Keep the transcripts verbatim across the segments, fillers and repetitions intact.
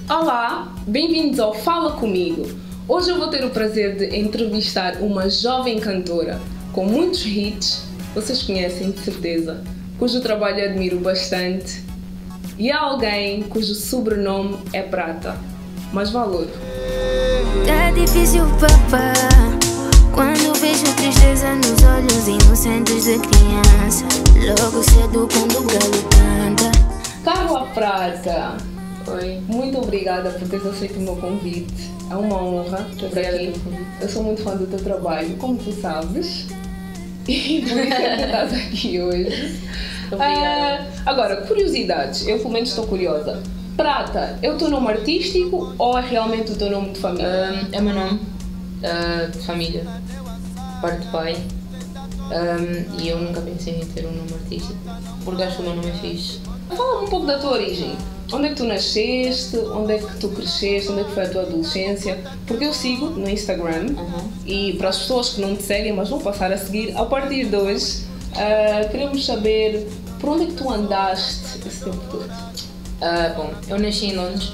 Olá, bem-vindos ao Fala Comigo. Hoje eu vou ter o prazer de entrevistar uma jovem cantora com muitos hits, vocês conhecem de certeza, cujo trabalho eu admiro bastante, e há alguém cujo sobrenome é Prata, mas valor. É difícil, papá, quando vejo tristeza nos olhos inocentes de criança, logo cedo quando o galo canta. Carla Prata, Oi. muito obrigada por teres aceito o meu convite. É uma honra estar aqui. Eu sou muito fã do teu trabalho, como tu sabes. E por isso é que estás aqui hoje. Obrigada. Uh, agora, curiosidades. Eu pelo menos estou curiosa. Prata, é o teu nome artístico ou é realmente o teu nome de família? Um, é o meu nome uh, de família, parte de pai. Um, e eu nunca pensei em ter um nome artístico, porque acho que o meu nome é fixe. Fala-me um pouco da tua origem. Onde é que tu nasceste? Onde é que tu cresceste? Onde é que foi a tua adolescência? Porque eu sigo no Instagram Uhum. e para as pessoas que não te seguem, mas vão passar a seguir, a partir de hoje, uh, queremos saber por onde é que tu andaste esse tempo todo? Uh, bom, eu nasci em Londres.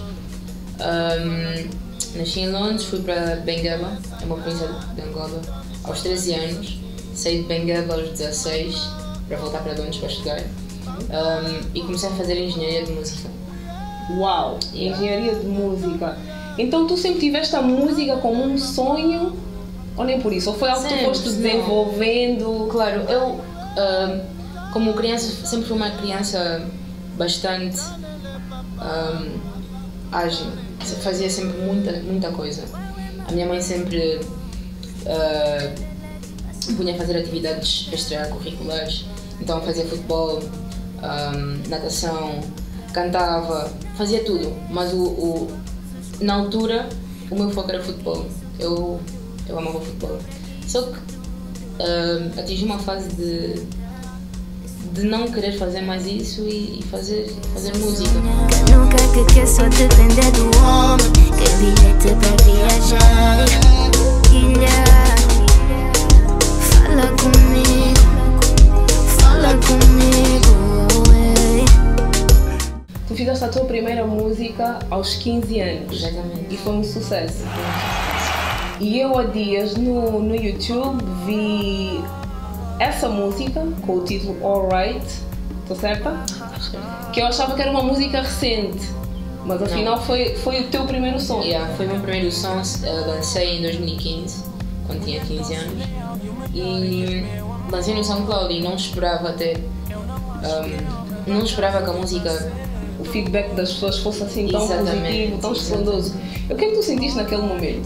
Um, nasci em Londres, fui para Benguela, é uma província de Angola, aos treze anos. Saí de Benguela aos dezasseis para voltar para Londres para estudar. Um, e comecei a fazer engenharia de música. Uau! Yeah. Engenharia de música. Então tu sempre tiveste a música como um sonho? Ou nem por isso? Ou foi algo que tu Sempre, foste não. desenvolvendo? Claro, eu, um, como criança, sempre fui uma criança bastante um, ágil. Fazia sempre muita, muita coisa. A minha mãe sempre uh, punha a fazer atividades extracurriculares. Então fazia futebol, um, natação, cantava, fazia tudo. Mas o, o, na altura o meu foco era futebol. Eu, eu amava futebol. Só que uh, atingi uma fase de, de não querer fazer mais isso e, e fazer, fazer música. Nunca que quer só depender do homem, que bilhete para viajar. Ilha, fala comigo, fala comigo. Ei. Tu fizeste a tua primeira música aos quinze anos. Exatamente. E foi um sucesso. E eu há dias no, no YouTube vi essa música com o título Alright, estou certa? Que eu achava que era uma música recente, mas afinal foi, foi o teu primeiro som. Yeah, foi o meu primeiro som, uh, lancei em dois mil e quinze, quando tinha quinze anos. E lancei no SoundCloud e não esperava até. Um, não esperava que a música. O feedback das pessoas fosse assim tão Exatamente, positivo, tão estrondoso. O que é que tu sentiste naquele momento?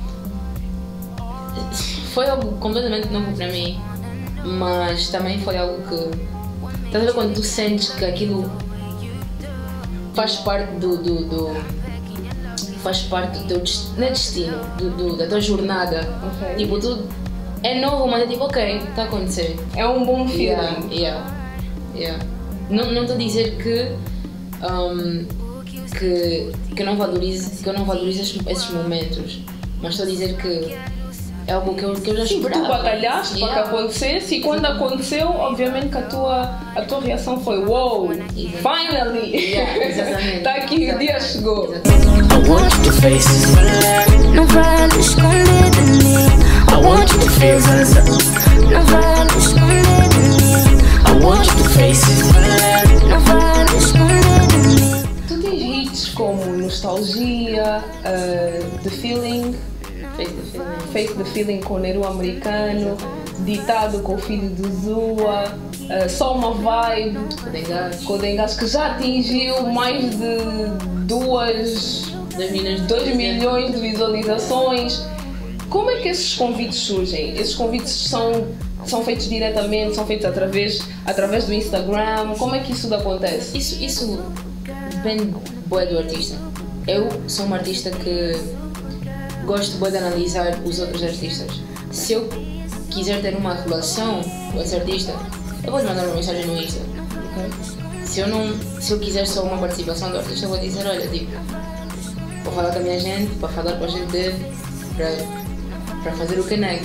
Foi algo completamente novo para mim, mas também foi algo que. Estás a ver quando tu sentes que aquilo faz parte do. do, do faz parte do teu destino, não é destino, do, do, da tua jornada. Ok. Tipo, tu é novo, mas é tipo, ok, está a acontecer. É um bom feeling. Yeah, yeah, yeah. Não não estou a dizer que, um, que que eu não valorizo que eu não valorizo esses, esses momentos, mas estou a dizer que é algo que eu, que eu já Sim, que esperava. tu batalhaste para que Yeah. acontecesse e quando aconteceu, obviamente que a tua, a tua reação foi wow, finally! Yeah, exatamente. Tá aqui, o dia chegou. I want you to face it. Não vale esconder de mim. I want you to face it. Não vale esconder de mim. I want you to face it. Não vale esconder de mim. Tu tens hits como Nostalgia, uh, The Feeling, Fake the feeling. Fake the Feeling com o Neru Americano, Ditado com o filho do Zua, uh, Só Uma Vibe Codengas. com o Dengas, que já atingiu mais de duas, dois milhões de dois milhões de visualizações. Como é que esses convites surgem? Esses convites são, são feitos diretamente, são feitos através, através do Instagram? Como é que isso acontece? Isso, isso depende bué do artista. Eu sou uma artista que gosto bué de analisar os outros artistas. Se eu quiser ter uma relação com esse artista, eu vou lhe mandar uma mensagem no Insta. Okay. Se eu, não, se eu quiser só uma participação do artista, eu vou dizer, olha, tipo, vou falar com a minha gente, para falar com a gente dele, para, para fazer o connect.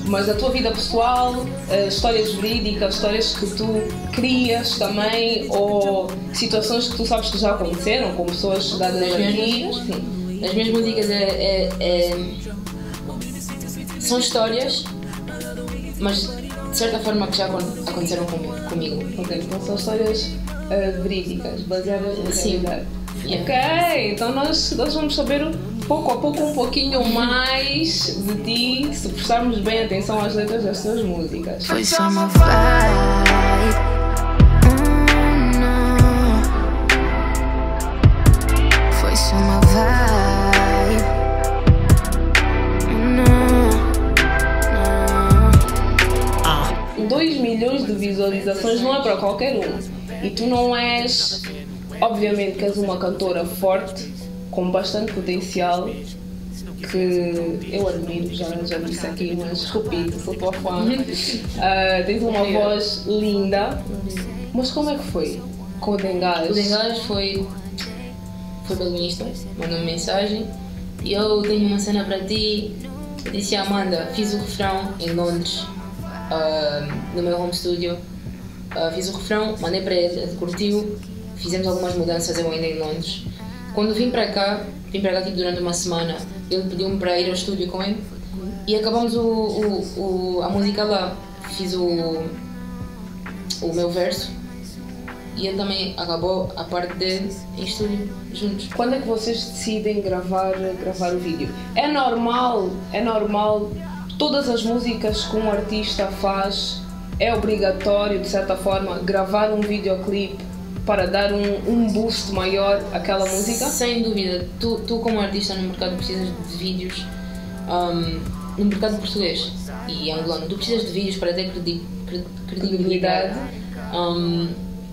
mas a tua vida pessoal, uh, histórias verídicas, histórias que tu crias também, ou situações que tu sabes que já aconteceram com pessoas chegadas Nas minhas aqui. músicas? Sim. As minhas músicas é, é, é... são histórias, mas de certa forma que já aconteceram comigo. comigo. Ok, então são histórias uh, verídicas, baseadas na Sim. realidade. Yeah. Ok, então nós, nós vamos saber pouco a pouco um pouquinho mais de ti, se prestarmos bem atenção às letras das tuas músicas. Foi só uma vibe. Hum, não. Foi só uma vibe. Não, não. dois milhões de visualizações não é para qualquer um. E tu não és, obviamente que és uma cantora forte, com bastante potencial, que eu admiro, já, já disse aqui, mas repito, sou tua fã. Uh, tens uma voz linda, mas como é que foi com o Dengás? O Dengás foi, foi pelo Insta, mandou-me mensagem e eu tenho uma cena para ti. Eu disse a Amanda, fiz o refrão em Londres, uh, no meu home studio. Uh, fiz o refrão, mandei para ele, ele curtiu, fizemos algumas mudanças eu ainda em Londres. Quando vim para cá, vim para cá tipo, durante uma semana, ele pediu-me para ir ao estúdio com ele e acabamos o, o, o, a música lá. Fiz o, o meu verso e ele também acabou a parte dele em estúdio juntos. Quando é que vocês decidem gravar, gravar o vídeo? É normal, é normal, todas as músicas que um artista faz, é obrigatório de certa forma gravar um videoclipe para dar um, um boost maior àquela música? Sem dúvida, tu, tu como artista no mercado precisas de vídeos, um, no mercado português e angolano, tu precisas de vídeos para ter credi cred credibilidade. Um,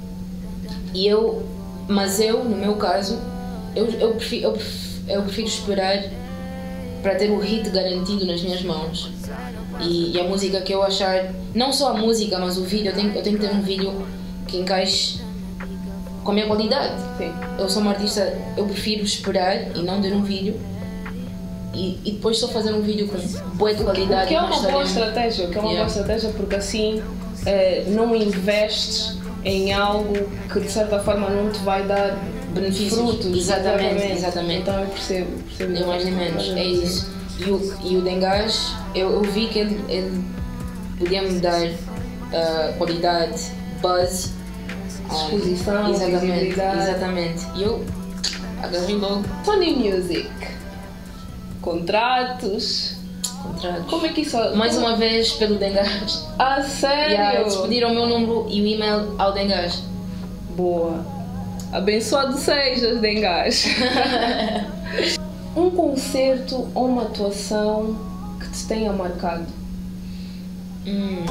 e eu, mas eu, no meu caso, eu, eu, prefiro, eu, prefiro, eu prefiro esperar para ter o hit garantido nas minhas mãos. E, e a música que eu achar, não só a música, mas o vídeo, eu tenho, eu tenho que ter um vídeo que encaixe com a minha qualidade. Sim. Eu sou uma artista, eu prefiro esperar e não ter um vídeo e, e depois só fazer um vídeo com boa de qualidade. O que é uma história... boa estratégia, o que é uma Yeah. boa estratégia porque assim eh, não investes em algo que de certa forma não te vai dar benefícios. frutos. Exatamente, exatamente. Então eu percebo, percebo. Nem mais nem menos, é isso. E o, e o Dengás, eu, eu vi que ele, ele podia me dar uh, qualidade, buzz, um, Exposição, exatamente, visibilidade. exatamente. E eu agarrei logo Sony Music, contratos, contratos. como é que isso... Mais uma vez pelo Dengás. Ah, sério? Yeah, eles pediram o meu número e o e-mail ao Dengás. Boa. Abençoado sejas, Dengás. Um concerto ou uma atuação que te tenha marcado? Hum.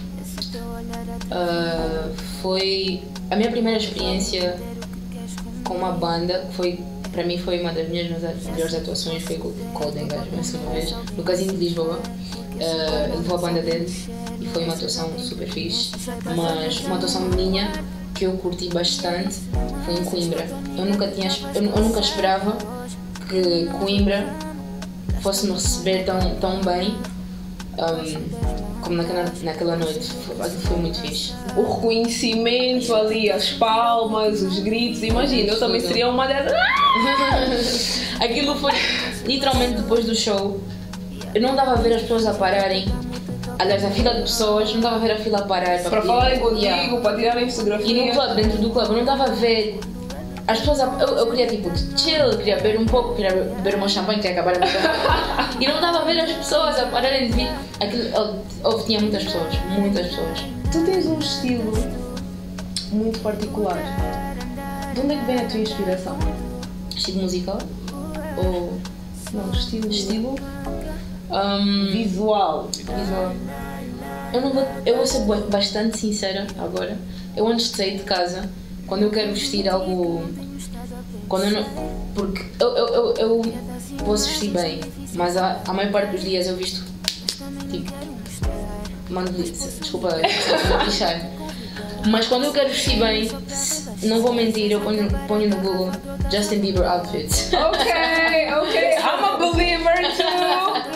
Uh, foi a minha primeira experiência com uma banda, que foi, para mim foi uma das minhas melhores atuações, foi com, com o Dengás, mais uma vez, no Casino de Lisboa. Uh, ele levou a banda dele e foi uma atuação super fixe, mas uma atuação minha que eu curti bastante foi em Coimbra. Eu nunca, tinha, eu, eu nunca esperava que Coimbra fosse me receber tão, tão bem um, como naquela, naquela noite. Foi, foi muito fixe. O reconhecimento ali, as palmas, os gritos, imagina, eu também seria uma delas. Aquilo foi literalmente depois do show. Eu não dava a ver as pessoas a pararem. Aliás, a fila de pessoas, não dava a ver a fila a parar Para falarem contigo, Yeah. para tirarem fotografia. E no clube, dentro do clube, eu não dava a ver as pessoas. A... Eu, eu queria tipo chill, queria beber um pouco, queria beber uma champanhe, queria acabar a beber. E não dava a ver as pessoas a pararem de vir. Aquilo, houve, tinha muitas pessoas, muitas pessoas. Tu tens um estilo muito particular. De onde é que vem a tua inspiração? Estilo musical? Ou Não, estilo. estilo? Um, Visual. visual. Eu, não vou, eu vou ser bastante sincera agora. Eu antes de sair de casa, quando eu quero vestir algo. Quando eu não, porque eu, eu, eu, eu posso vestir bem, mas a, a maior parte dos dias eu visto tipo. Mando, desculpa, desculpa lixar. Mas quando eu quero vestir bem, não vou mentir, eu ponho, ponho no Google Justin Bieber outfits. Ok, ok, I'm a believer too.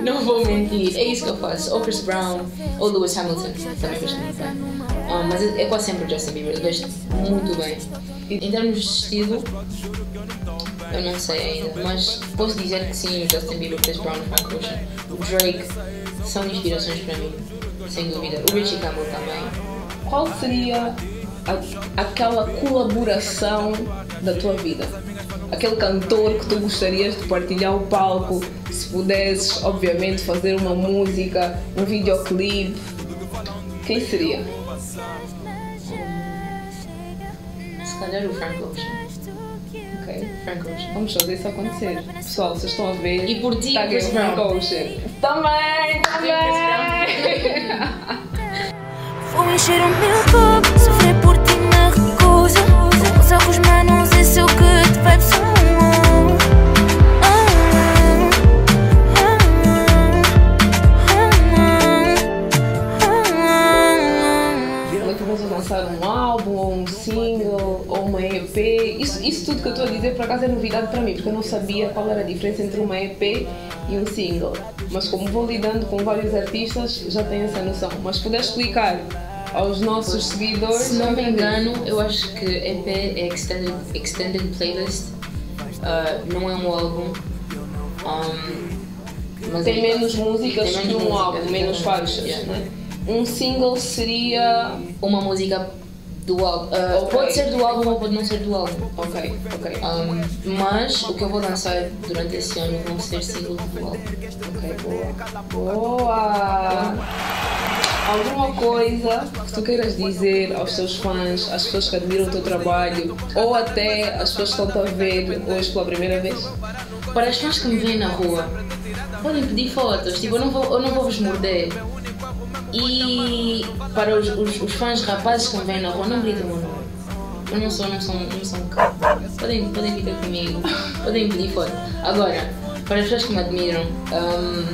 Não vou mentir, é isso que eu faço. Ou Chris Brown, ou Lewis Hamilton, também gosto muito bem. Ah, mas é, é quase sempre o Justin Bieber, eu gosto muito bem. Em termos de estilo, eu não sei ainda, mas posso dizer que sim, o Justin Bieber, Chris Brown, Frank Ocean, o Drake são inspirações para mim, sem dúvida. O Richie Campbell também. Qual seria a, aquela colaboração da tua vida? Aquele cantor que tu gostarias de partilhar o palco, se pudesses, obviamente, fazer uma música, um videoclipe, quem seria? Se calhar o Frank Ocean. Ok, Frank Ocean. vamos fazer isso acontecer. Pessoal, vocês estão a ver? E por ti, taguem Chris o Frank Brown. Ocean. Também, também! Vou encher o meu copo, sofrer por ti me recusa. Os erros manos, esse é o que te vai pessoal. Vamos lançar um álbum, ou um single, ou uma E P. Isso, isso tudo que eu estou a dizer, por acaso, é novidade para mim, porque eu não sabia qual era a diferença entre uma E P e um single. Mas como vou lidando com vários artistas, já tenho essa noção. Mas se puder explicar aos nossos seguidores... Se não me engano, eu acho que E P é Extended, extended Playlist, uh, não é um álbum. Um, mas Tem é, menos músicas tem que menos um música, álbum, tem menos faixas, yeah. né? Um single seria... Uma música do álbum. Uh, Ok. Pode ser do álbum ou pode não ser do álbum. Ok, ok, Um, mas o que eu vou lançar durante esse ano vão ser singles do álbum. ok, boa. Boa! Alguma coisa que tu queiras dizer aos teus fãs, às pessoas que admiram o teu trabalho, ou até às pessoas que estão a ver hoje pela primeira vez? Para as fãs que me veem na rua, podem pedir fotos, tipo, eu não vou, eu não vou vos morder. E para os, os, os fãs rapazes que me veem na rua, não gritem o meu nome. Eu não sou, não sou, não sou um cão. Podem, podem vir ter comigo, podem pedir foto. Agora, para as pessoas que me admiram, um,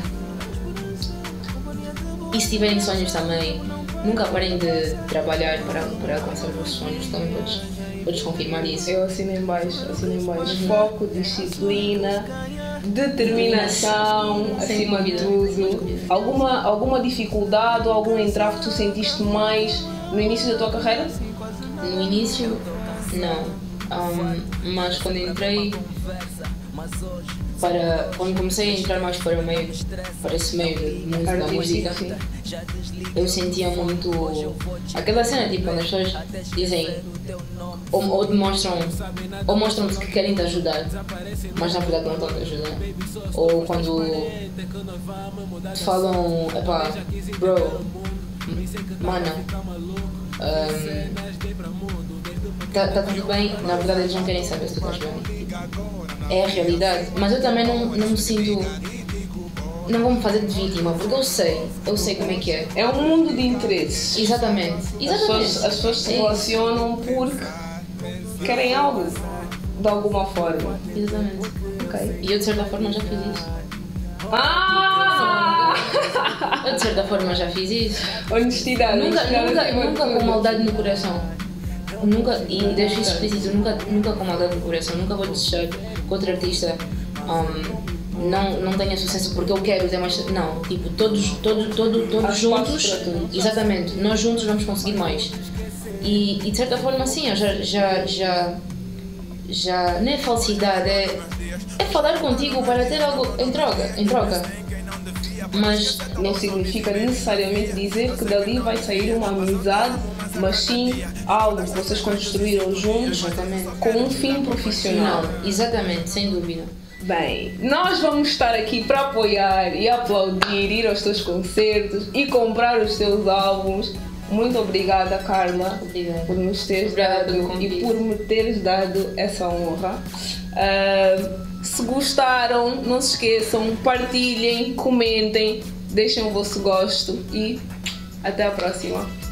e se tiverem sonhos também, nunca parem de trabalhar para, para alcançar os vossos sonhos. Também podes, podes confirmar isso. Eu assino em baixo, assino em baixo. Foco, disciplina, determinação, Sem acima de dúvida, tudo. sem dúvida. Alguma, alguma dificuldade ou algum entrave que tu sentiste mais no início da tua carreira? No início, não. Um, mas quando entrei para... Quando comecei a entrar mais para o meio, para esse meio de música, da música, Artístico, eu sentia muito... Aquela cena, tipo, quando as pessoas dizem... Ou, ou demonstram... Ou mostram-te que querem te ajudar, mas na verdade não estão a te ajudar. Ou quando te falam... Epá, bro, mana... Um, Tá, tá tudo bem, na verdade eles não querem saber se tu estás bem. É a realidade. Mas eu também não, não me sinto. Não vou me fazer de vítima, porque eu sei, eu sei como é que é. É um mundo de interesses. Exatamente. As Exatamente. pessoas, as pessoas se É relacionam porque querem algo, de alguma forma. isso. Exatamente. Ok. E eu de certa forma já fiz isso. Ah! Eu de certa forma já fiz isso. Honestidade. Nunca, honestidade nunca, acima de nunca com tudo. maldade no coração. Nunca, e deixo isso explícito, nunca, nunca com maldade no coração, nunca vou desejar que outro artista um, não, não tenha sucesso porque eu quero ter mais. Não, tipo, todos, todos, todos, todos Há espaço juntos, para tudo. exatamente, nós juntos vamos conseguir mais. E, e de certa forma, sim, eu já, já, já, já, não é falsidade, é, é falar contigo para ter algo em troca, em troca. Mas Não significa necessariamente dizer que dali vai sair uma amizade, mas sim algo que vocês construíram juntos Exatamente. com um fim profissional. não, exatamente, sem dúvida. Bem, nós vamos estar aqui para apoiar e aplaudir, ir aos teus concertos e comprar os teus álbuns. Muito obrigada, Carla, Obrigada. por nos teres Obrigada dado pelo convite. e por me teres dado essa honra. Ah, se gostaram, não se esqueçam, partilhem, comentem, deixem o vosso gosto e até a próxima.